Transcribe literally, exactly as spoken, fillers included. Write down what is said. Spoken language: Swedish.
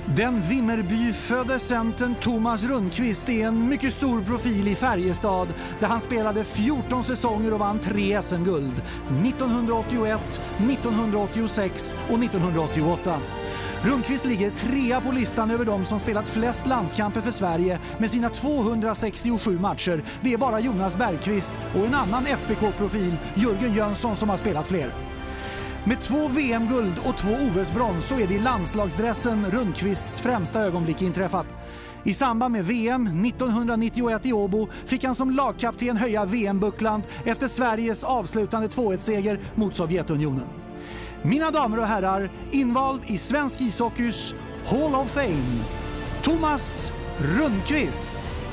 Den Vimmerbyfödde centern Thomas Rundqvist är en mycket stor profil i Färjestad där han spelade fjorton säsonger och vann tre S M-guld nittonhundraåttioett, nittonhundraåttiosex och nittonhundraåttioåtta. Rundqvist ligger trea på listan över de som spelat flest landskamper för Sverige med sina tvåhundrasextiosju matcher. Det är bara Jonas Bergqvist och en annan F B K-profil, Jörgen Jönsson, som har spelat fler. Med två V M-guld och två O S-brons så är det i landslagsdressen Rundqvists främsta ögonblick inträffat. I samband med V M nittonhundranittioett i Åbo fick han som lagkapten höja V M-bucklan efter Sveriges avslutande två ett-seger mot Sovjetunionen. Mina damer och herrar, invald i svensk ishockeys Hall of Fame, Thomas Rundqvist.